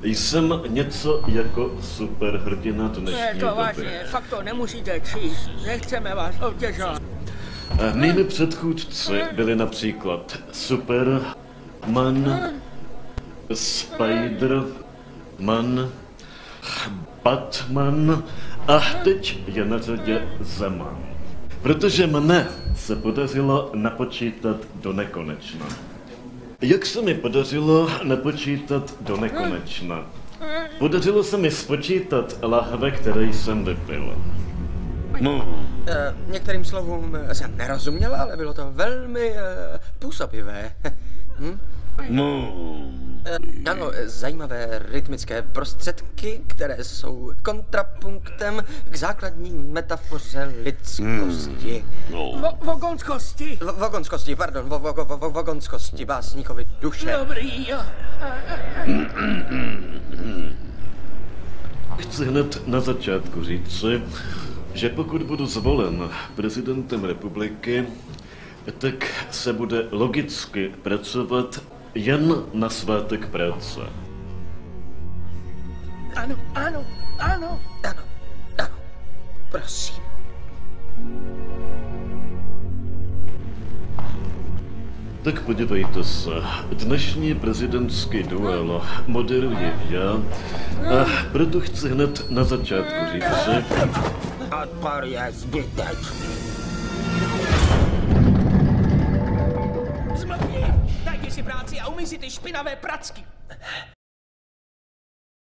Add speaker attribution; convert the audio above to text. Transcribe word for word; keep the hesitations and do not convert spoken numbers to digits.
Speaker 1: Jsem něco jako superhrdina dnešní
Speaker 2: Ne, to
Speaker 1: doby.
Speaker 2: vážně, fakt to nemusíte číst. Nechceme vás obtěžovat.
Speaker 1: Mými předchůdci byli například Superman, Spiderman, Batman a teď je na řadě Zeman. Protože mne se podařilo napočítat do nekonečna. Jak se mi podařilo napočítat do nekonečna? Podařilo se mi spočítat lahve, které jsem vypil.
Speaker 3: No. E, některým slovům jsem nerozuměl, ale bylo to velmi e, působivé. hm?
Speaker 1: No.
Speaker 3: E, ano, zajímavé rytmické prostředky, které jsou kontrapunktem k základní metafoře lidskosti.
Speaker 1: No.
Speaker 2: Vo- Vogonskosti.
Speaker 3: V- Vogonskosti, pardon, vo- vo- vo- vo- vogonskosti básníkovi duše.
Speaker 2: Dobrý, jo.
Speaker 1: Chci hned na začátku říci, že pokud budu zvolen prezidentem republiky, tak se bude logicky pracovat jen na svátek práce.
Speaker 2: Ano, ano, ano.
Speaker 3: Ano, ano, prosím.
Speaker 1: Tak podívejte se, dnešní prezidentský duel moderuji já a proto chci hned na začátku říci,
Speaker 3: Odpor je zbytečný.
Speaker 2: Zmluvni, dajte si práci a umyj si ty špinavé pracky.